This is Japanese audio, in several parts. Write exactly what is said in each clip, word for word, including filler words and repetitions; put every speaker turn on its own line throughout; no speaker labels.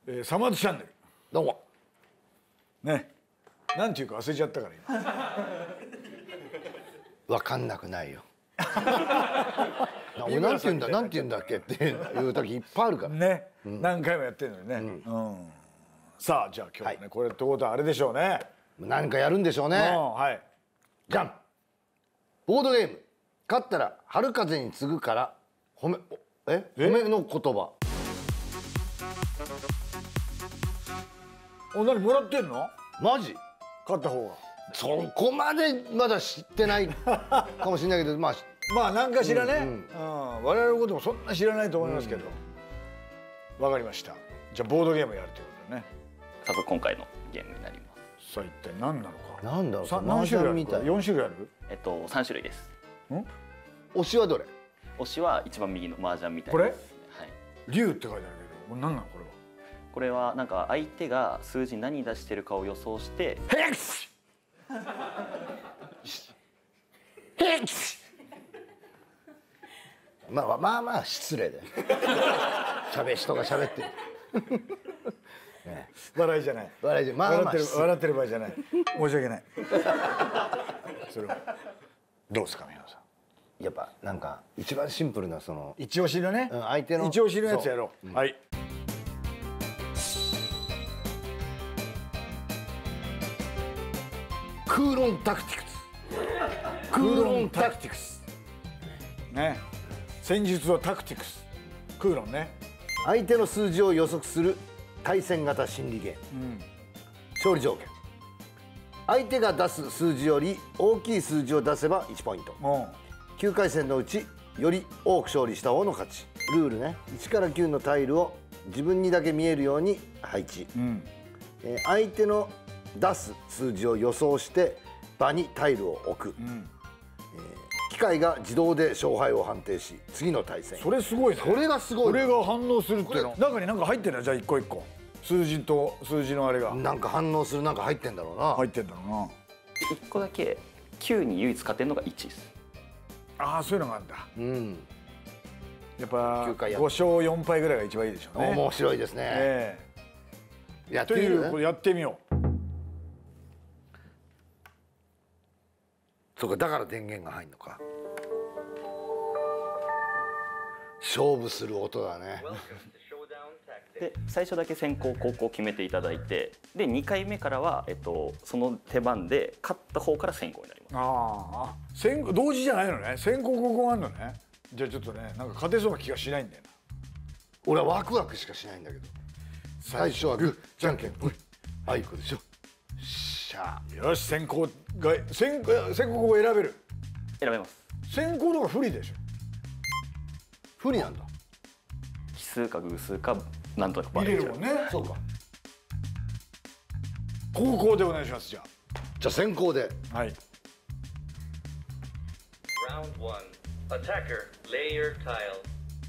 えー、サマーズチャンネル。
どうも。
ね。なんていうか忘れちゃったから
今。わかんなくないよ。俺なんて言うんだなんて言うんだっけっていう時いっぱいあるから。
ね。うん、何回もやってるのにね。うん。うん、さあじゃあ今日ね、はい、これってことはあれでしょうね。
何かやるんでしょうね。
はい。
じゃん。ボードゲーム。勝ったら春風に次ぐから褒めえ褒めの言葉。
お、何もらってんの？
マジ？
勝った方が。
そこまでまだ知ってないかもしれないけど、まあ
まあ何かしらね、うんうん、我々のこともそんな知らないと思いますけど、うん、分かりました。じゃあボードゲームやるということだね。
早速今回のゲームになります。
さあ一体何なのか。
何だろう。
何種類ある？みたい。よん種類ある？
えっとさん種類です。
ん？推しはどれ？
推しは一番右の麻雀みたいな。
これ？はい。
竜
って書いてあるけど、何なのこれは？
これはなんか相手が数字何出してるかを予想して。
ヘックス。ヘックス。まあまあまあ失礼で。しゃべ人が喋ってる。
ね、笑いじゃない。
笑いじゃ、まあまあ
笑ってる笑ってる場合じゃない。申し訳ない。それはどうですか皆さ
ん。やっぱなんか一番シンプルなその
一押しのね、
うん、相手の
一押しのやつやろう。うん、はい。
クーロンタクティクス。クーロンタクティクス。
ね。戦術はタクティクス。クーロンね。
相手の数字を予測する対戦型心理ゲーム。うん、勝利条件。相手が出す数字より大きい数字を出せばいちポイント。きゅうかい戦のうちより多く勝利した方の勝ち。ルールね。いちからきゅうのタイルを自分にだけ見えるように配置。うん、えー、相手の出す数字を予想して場にタイルを置く、うん、えー、機械が自動で勝敗を判定し次の対戦。
それすごいね。
それがすごい。
これが反応するっていうの中に何か入ってるの？じゃあ一個一個数字と数字のあれが
なんか反応するなんか入ってんだろうな。
入ってんだろうな。
いっこだけきゅうに唯一勝てるのがいちです。
ああそういうのがあるんだ。うん、やっぱ
や
ご勝よん敗ぐらいが一番いいでしょうね。
面白いですね。え
ー、やってみる？これやってみよう。
そうか、だから電源が入るのか。勝負する音だね。
で最初だけ先攻後攻決めていただいて、でにかいめからは、えっと、その手番で勝った方から先攻になります。
ああ、先同時じゃないのね。先攻後攻あるのね。じゃあちょっとね、なんか勝てそうな気がしないんだよな。
俺はワクワクしかしないんだけど。最初はグーじゃんけんぽい。あいこでしょ。しゃあ。
よし、先攻が先先攻を選べる。
選べます。
先行とか不利でしょ。
不利なんだ。
奇数か偶数かなんとなくバ
レるもんね。
そうか。
後攻でお願いします。じゃあ。
じゃあ先行で。
はい。
Round one. Attacker, lay your tile.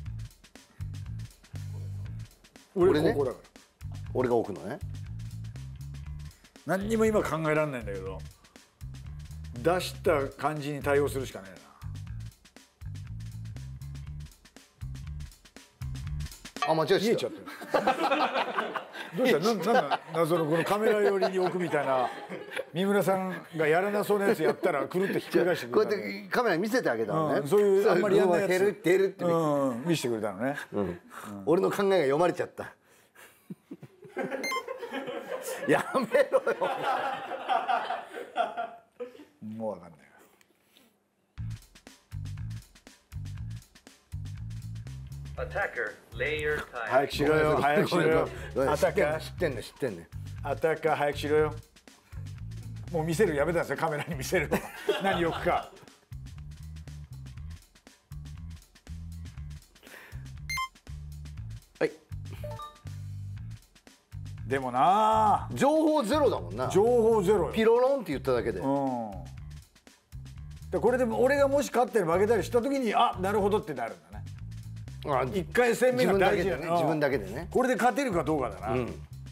俺ね。後攻だから。
俺が置くのね。
何にも今考えられないんだけど、出した感じに対応するしかないな。
あ、間違え
ちゃった。どうした？な、なんだ謎のこのカメラ寄りに置くみたいな。三村さんがやらなそうなやつやったらくるってひっくり返してくれた。
こうやってカメラ見せてあげたのね。
うん、そういうあんまりやんないやつ。
減るって減るって、
うん、見せてくれたのね。うんうん、
俺の考えが読まれちゃった。やめろよ。
もうわかんない。早くしろよ、早くしろよ。
アタッカー知ってんね、知ってんね。
アタッカー早くしろよ。もう見せるやめたんですよ、カメラに見せるの。何置くか。
はい。
でもな、
情報ゼロだもんな。
情報ゼロよ。
ピロロンって言っただけで。うん。
でこれで俺がもし勝ってる負けたりした時に、あ、なるほどってなるんだね。一回戦目が大事だね。
自分だけでね。
これで勝てるかどうかだな。うん、だ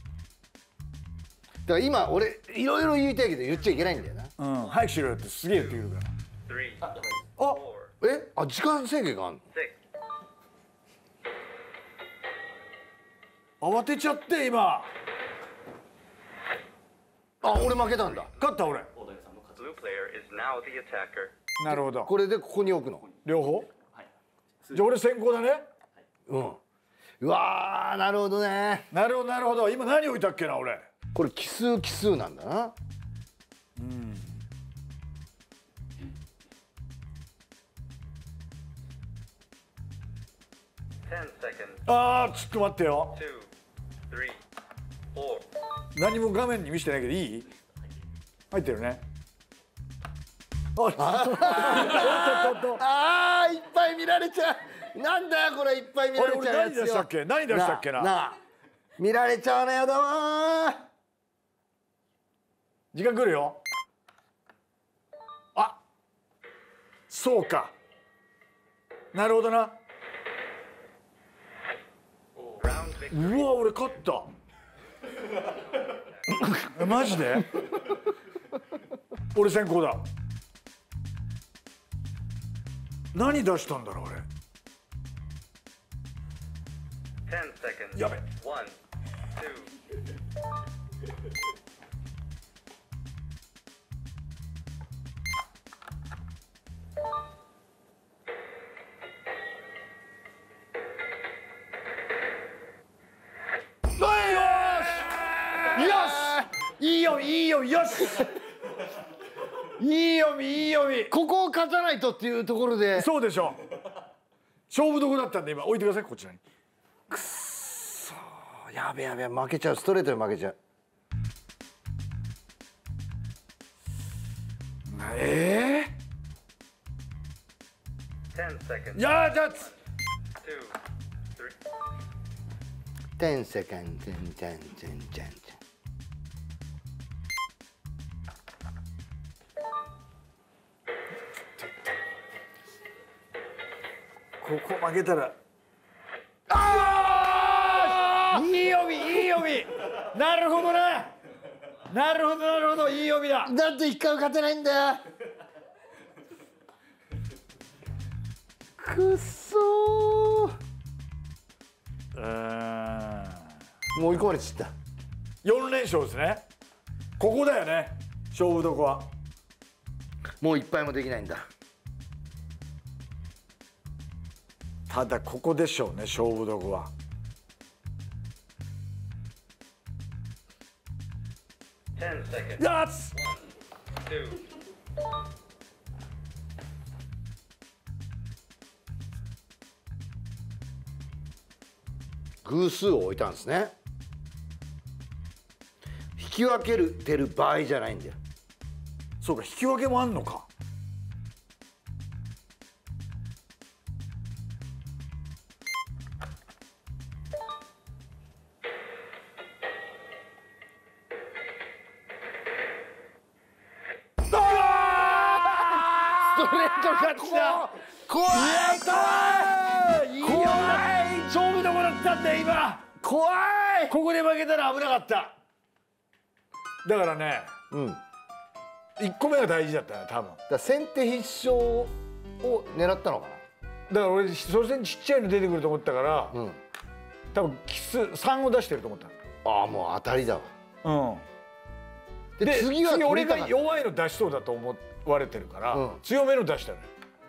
から今俺いろいろ言いたいけど言っちゃいけないんだよな。
うん。早くしろよってすげえ言ってくるから。あ、
え、あ、時間制限があるの？
慌てちゃって今。
あ、俺負けたんだ。
勝った俺。
Blue player is now the attacker.
なるほど。
これでここに置くの。
両方。じゃあ俺先行だね。
うん。うわー、なるほどね。
なるほどなるほど。今何置いたっけな俺。
これ奇数奇数なんだな。
うん。
ten seconds.
ああ、ちょっと待ってよ。
Two, three, four.
何も画面に見せてないけどいい？入ってるね。あ、
ああ、いっぱい見られちゃう。なんだよこれ、いっぱい見られちゃうやつよ。
俺何出したっけ？何出したっけな。
なあ、見られちゃうのやだわ。
時間来るよ。あ、そうか。なるほどな。うわ、俺勝った。マジで？俺先行だ。何出したんだろう俺。
ten seconds.
やべ。
One, two.
いいよいいよよし。いい読みいい読み。
ここを勝たないとっていうところで。
そうでしょ。勝負どこだったんで今置いてくださいこちらに。
くっそー、やべやべ、負けちゃう。ストレートで負けちゃう。
ええ
ten seconds.
ー、やーだっつ。
Two, three.
テンセカンド、テンテンテンテンテン。
ここ負けたら。ああ、いい読みいい読み。なるほどね。なるほどなるほど、いい読みだ。
だって一回も勝てないんだよ。くっそー。
うーん、
もう追い込まれちゃった。
よん連勝ですね。ここだよね、勝負どこは。
もう一敗もできないんだ。
ただここでしょうね、勝負どこは。
ten seconds.
やっつ。
Two.
偶数を置いたんですね。引き分けるてる場合じゃないんだよ。
そうか、引き分けもあんのか。
ストレート勝ちだ。怖い。
やったー。いいよな。勝負どこだったんだよ今。
怖い。
ここで負けたら危なかった。だからね、
うん。
いっこめが大事だったね多分。
だから先手必勝を狙ったのか
だから俺それちっちゃいの出てくると思ったから、
な。うん。
多分奇数さんを出してると思った
ああ、もう当たりだわ。
の。うん。
で
で
次は取
俺
りたかった。
が弱いの出しそうだと思われてるから、
うん
強めの出したのよ。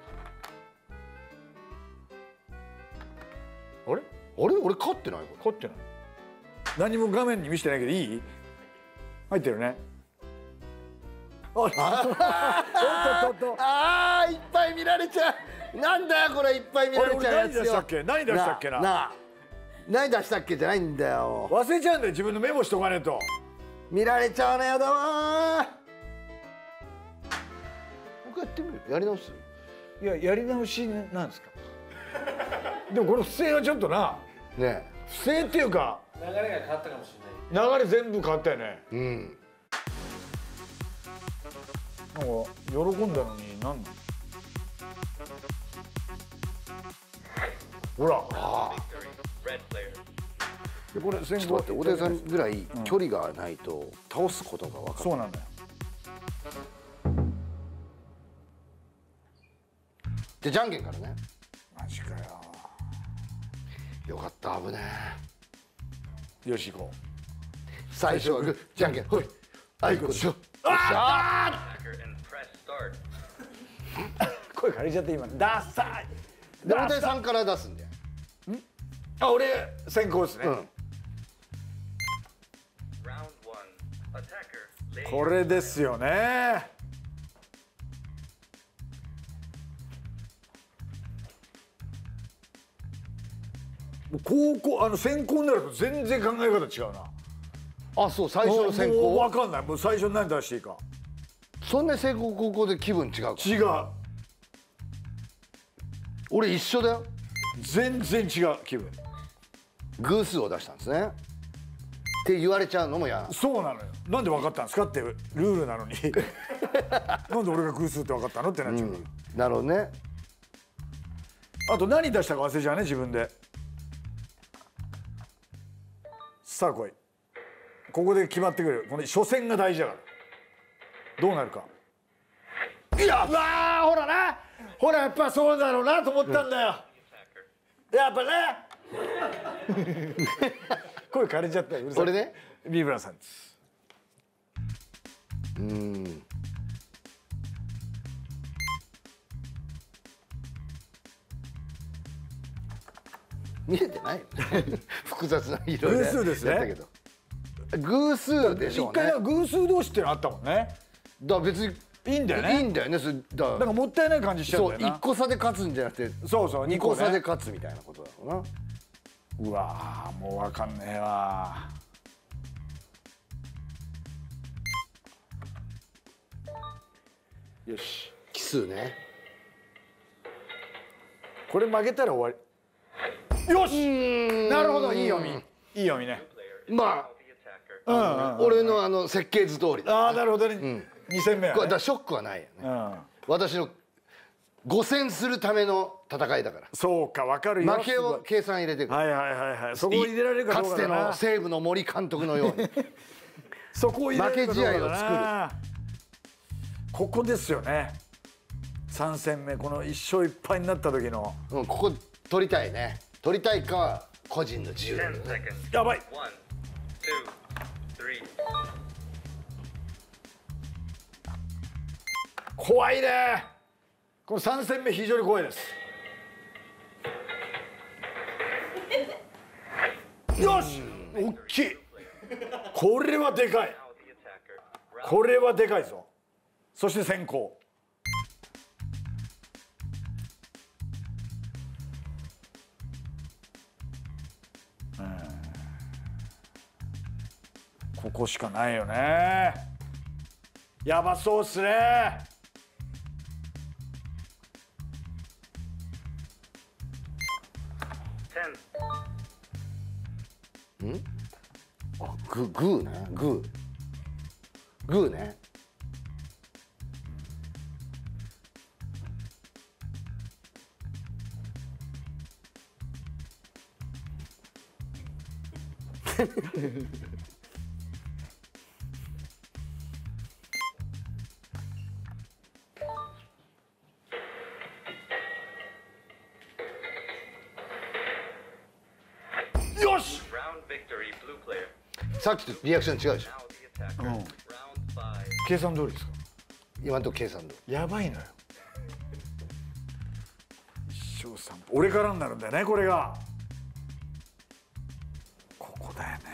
あれ？
あれ、俺勝ってないこ
勝ってない。何も画面に見せてないけどいい？入ってるね。あ、おっとっとっと。
れ。ああ、いっぱい見られちゃう。なんだよこれ、いっぱい見られちゃうやつよ。
俺俺何出したっけ？何出したっけな。
なあ、何出したっけじゃないんだよ。
忘れちゃうんだよ、自分のメモしとかねえと。
見られちゃうのやだわー。もう一回やってみる。やり直す。
いや、やり直しなんですか。でもこの不正はちょっとな、
ね
不正っていうか
流れが変わったかもしれない。
流れ全部変わったよね。
え。うん。
なんか喜んだのに何なの。ほら、あ
Red player.
でこれ先
ちょっと待って、お手さんぐらい距離がないと倒すことが分かる。
そうなんだよ。
で、じゃんけんからね。
マジかよ。
よかった、危ね
よし行こう。
最初はグーじゃんけんほいあいこでしょ。
ああ
Attacker and press start.
声借りちゃって今ダサい。
で大谷さんから出すんだよ。
あ俺先行ですね、
うん、
Round one. Attacker. Lay
これですよね。もう高校あの先行になると全然考え方違うな。
あそう最初の先
もう
行
分かんない。もう最初に何出していいか
そんな先行高校で気分違うか。
違う。
俺一緒だよ。
全然違う気分。
偶数を出したんですねって言われちゃうのも嫌なの。
そうなのよ。なんで分かったんですかってルールなのになんで俺が偶数って分かったのってなっちゃう、
うん、なるほどね。
あと何出したか忘れちゃうね自分で。さあ来い。ここで決まってくる。この初戦が大事だからどうなるか。いやうわーほらなほらやっぱそうだろうなと思ったんだよ、うん、やっぱね声枯れちゃったよ。うるさい。
俺ね
ビブラさんです。
うん見えてないよね複雑な色で
偶数ですね
やったけど偶数でしょうね。
一回偶数同士ってのあったもんね。
だから別に
いいんだよね。
いいんだよね。それだ
なんかもったいない感じしちゃうん
そう
だよな。
一個差で勝つんじゃなくて
そうそう
二個差で
ね。
勝つみたいなことだろうな。
うわーもうわかんねえわ。よし
奇数ね。
これ負けたら終わり。よしなるほどいい読みいい読みね。
ま
the attacker.
うんうん、
俺のあの設計図通りだ。
ああなるほどね、に戦目は、ね、
これだからショックはないよね。
うん、
私のご戦するための戦いだから
そうかわかるよ。
負けを計算入れてくる。
はいはいはいはい。そこを入れられるか
かつて
どうかだな。
の西武の森監督のように
そこを入れられるかどうかだな。
負け試合を作る。
ここですよね。さん戦目この一勝いっぱいになった時の
うん、ここ取りたいね。取りたいかは個人の自由だよ
Ten
ね。
seconds.
やばい。
One, two, three.
怖いね。このさん戦目非常に怖いです。よし大きい。これはでかい。
Now the attacker. Round
これはでかいぞ。そして先行。ここしかないよね。やばそうっすね。
ten.
あググーねグーグーね。
よし
Round victory, blue player.
さっきとリアクション違うでしょ。
Now the attacker. Round five.
計算通りですか。
今のとこ計算通り。
やばいのよ。一勝三敗俺からになるんだよねこれが。ここだよね。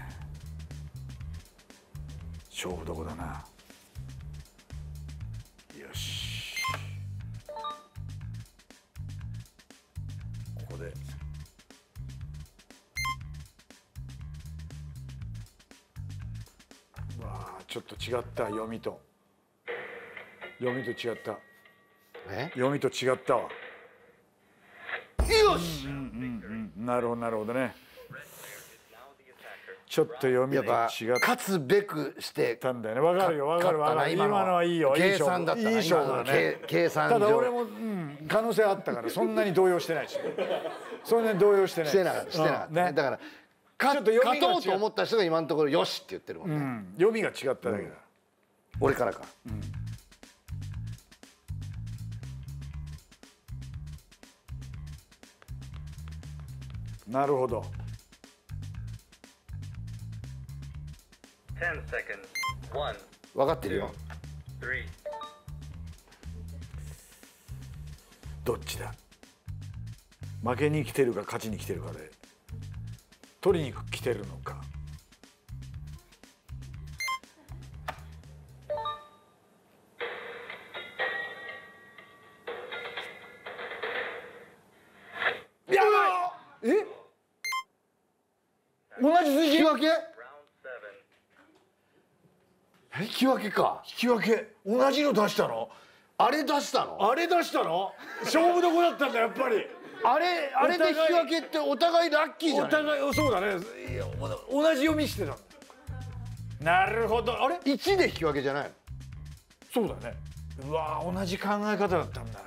勝負どこだな。よしここでうわあちょっと違った読みと読みと違った
え
読みと違ったわ。
よし、
なるほどなるほどね。
Red player is now the attacker.
ちょっと読み
やっ
と違っ
ぱ勝つべくして
たんだよね。わかるよわかるわかる。今のはいいよ。いい
計
勝負
算だったない
い勝負だ
今の
ね。
計計算上
ただ俺も、うん、可能性あったからそんなに動揺してないしそんなに動揺してない
してなかったしてなかった、
うん
ね、だからか
ちょっと読みが違う
勝とうと思った人が今のところよしって言ってるもんね、
うん、読みが違っただけだ、
俺からか、
なるほど。
ten seconds. One,
分かってるよ。
three.
どっちだ。負けに来てるか勝ちに来てるかで取りに来てるのか。やばい。え、同じ数字。
引き分け？
Round seven.
え、引き分けか。
引き分け。同じの出したの。
あれ出したの？
あれ出したの。勝負どこだったんだやっぱり。
あれあれで引き分けってお互いラッキーじゃ
お
ない？
互いそうだね。いや同じ読みしてた。なるほど。あれ
いちで引き分けじゃないの？
そうだね。うわ同じ考え方だったんだな。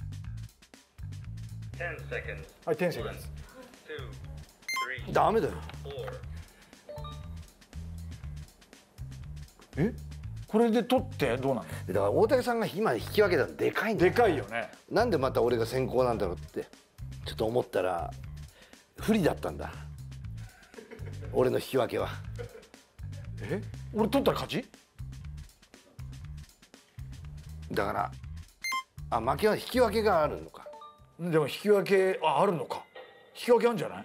ten seconds.
はい、天性
One,
です。
two, three,
ダメだよ。
four.
え、これで取ってどうなの。
だから大竹さんが今引き分けたのでかいんだよ。
でかいよね。
なんでまた俺が先行なんだろうってちょっと思ったら不利だったんだ。俺の引き分けは。
え、俺取ったら勝ち。
だからあ負けは引き分けがあるのか。
でも引き分けああるのか。引き分けあるんじゃない。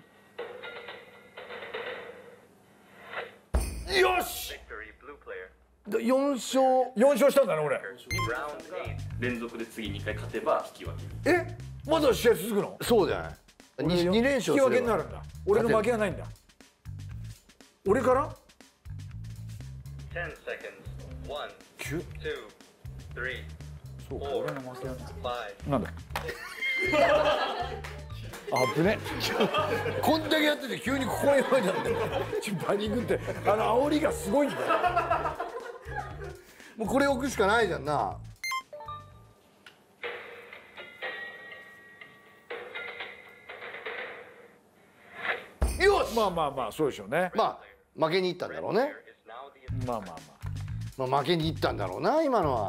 よし。
Victory, blue player.
よん勝。
よん勝したんだね俺。
Round eight.
連続で次にかい勝てば引き分け。
え、まだ試合続くの。
そうじゃない。にに連勝すれば
引き分けになるんだ。俺の負けがないんだ。俺から
ten seconds. One,
きゅう。
two, three,
そうか、
four,
俺の負けがない。
five.
なんだ。あぶね。
こんだけやってて急にここに置いたんだよ。
パニックってあの煽りがすごいんだよ。
もうこれ置くしかないじゃんな。よし。
まあまあまあそうでしょうね。
まあ負けに行ったんだろうね。
Is now the
まあまあまあ。
まあ負けに行ったんだろうな今のは。だ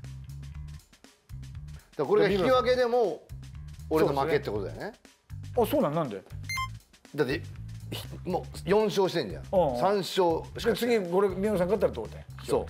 からこれが引き分けでも俺の負けってことだよね。
あ、そうなんなんで。
だってひもうよん勝してんじゃん。
うんうん
さん勝しか
で次これ宮野さん勝ったら同点。
そう。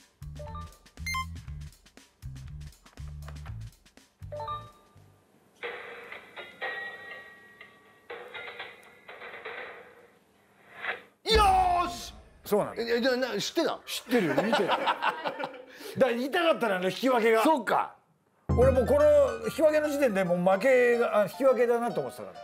よーし。
そうなんだ。
えじゃあな知ってた？
知ってるよ見てる。だから言いたかったのよ引き分けが。
そうか。
俺もうこの引き分けの時点でもう負けがあ引き分けだなと思ってたから。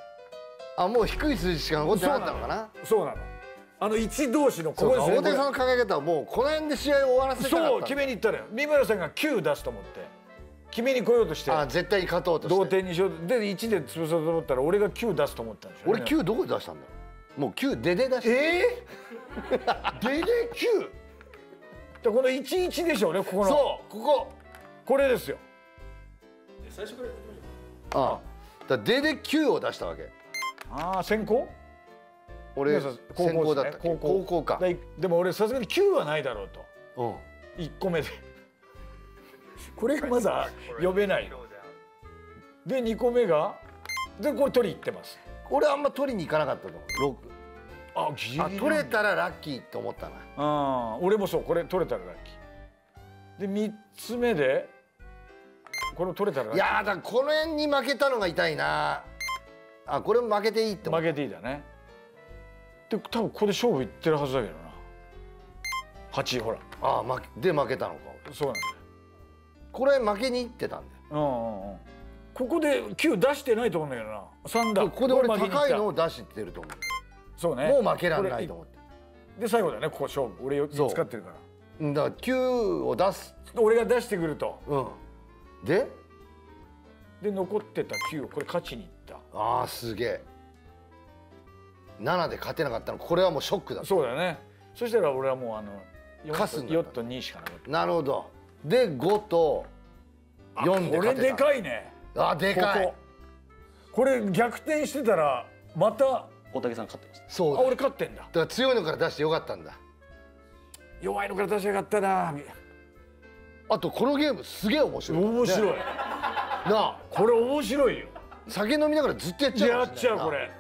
あもう低い数字しか残ってなかったのかな。
そうなの。あの一同士のこ
そうか
こですね。
大竹さんの考え方はもうこの辺で試合を終わらせたかったんだ。
そう決めに行ったのよ。三村さんがきゅう出すと思って決めに来ようとして
あ絶対に勝とうとして
同点にしようとでいちで潰そうと思ったら俺がきゅう出すと思ったんでしょうね。
俺きゅうどこで出したんだろう。もうきゅうでで出して。
えー、でできゅうでこのいちいちでしょうねここの。
そうここ
これですよ。
最初からやってみましょ
ああだからでできゅうを出したわけ。
ああ先行
俺
皆さん
先行だったっけ。
高校
高校か。
ででも俺さすがにきゅうはないだろうと
うん
いっこめでこれがまだ呼べないの
showdown.
でにこめがでこれ取り行ってます。
俺あんま取りに行かなかったと思う。
あギリギリ
あ取れたらラッキーと思ったな。
あ俺もそうこれ取れたらラッキーでみっつめでこれ取れたらラッキー。
いやーだからこの辺に負けたのが痛いな。あこれも負けていいって思う。
負けていいだね。で多分ここで勝負いってるはずだけどな。はちほら
あ負けで負けたのか。
そうなんだよ。
これ負けにいってたんだよ。
うんうんうんここできゅう出してないと思うんだけどな。さんだ。
ここで俺
これ負けに行った
高いのを出してると思
そうね。
う。もう負けらんないと思って。
これで最後だねここ勝負。俺よ
そう
使ってるから。
うんだからきゅうを出す。
俺が出してくると
うんで
で残ってたきゅうをこれ勝ちにいった。
ああすげえ。ななで勝てなかったのこれはもうショックだ。
そうだよね。そしたら俺はもうあの
カスになった
よっとにしかなかった。
なるほど。でごとよんで
これ
勝てた。
でかいね。
あでかい。
こここれ逆転してたらまたあ
大竹さん勝ってました。
そうだ。
俺勝ってんだ。
だから強いのから出してよかったんだ。
弱いのから出しやがったな。
あとこのゲームすげえ面白い。
面白い。
ねなあ
これ面白いよ。
酒飲みながらずっとやっちゃうか
やっ
もしれないな。
ちゃうこれ。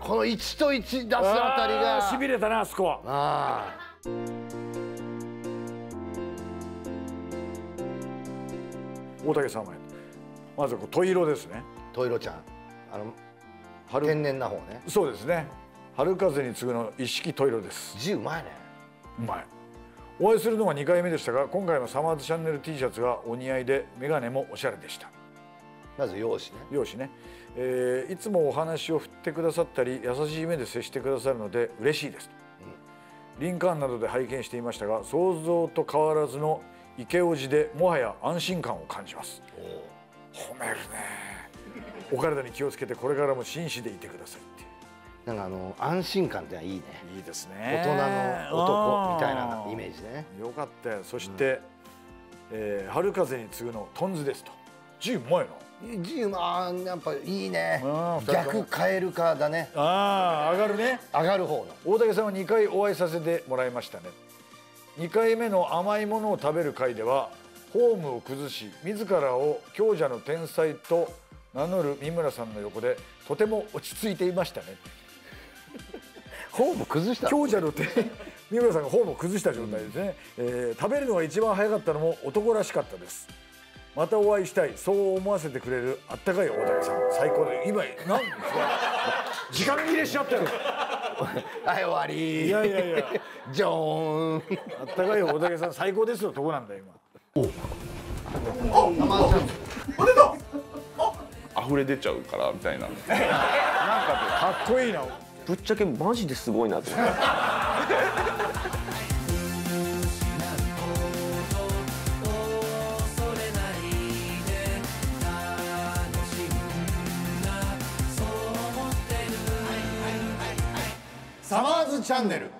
このいちといち出すあたりが
しびれたなあそこは。
あ
大竹さんはまずこう戸色ですね。
トイロちゃん、あの
春
天然な方ね。
そうですね。春風に次ぐの一式戸色です。
字うまいね。
うまい。お会いするのはにかいめでしたが、今回のサマーズチャンネル T シャツがお似合いで、メガネもおしゃれでした。
まず容姿ね。
容姿ね、えーいつもお話を振ってくださったり優しい目で接してくださるので嬉しいですと、うん、リンカーンなどで拝見していましたが、想像と変わらずのイケオジでもはや安心感を感じます。褒めるね。お体に気をつけてこれからも紳士でいてくださいっていう。
なんかあの安心感ってのはいいね。
いいですね。
大人の男みたいなイメージね。
よかったよ。そして、うんえー、春風に次ぐのトンズですと。字うまいの。
字まあやっぱいいね。逆カエル化だね。
ああ上がるね。
上がる方の。
大竹さんはにかいお会いさせてもらいましたね。にかいめの甘いものを食べる会ではフォームを崩し自らを強者の天才と名乗る三村さんの横でとても落ち着いていましたね。
フォーム崩した。
強者の天三村さんがフォームを崩した状態ですね、うんえー、食べるのが一番早かったのも男らしかったです。またお会いしたい、そう思わせてくれるあったかい大竹さん最高で、今何ですか時間切れしちゃったよ。
はい終わり。
いやいやいや
ジョーン。
あったかい大竹さん最高ですよとこなんだよ今。
溢れ出ちゃうからみたいな。なんか
かっこいいな。
ぶっちゃけマジですごいなと思って。
サマーズチャンネル。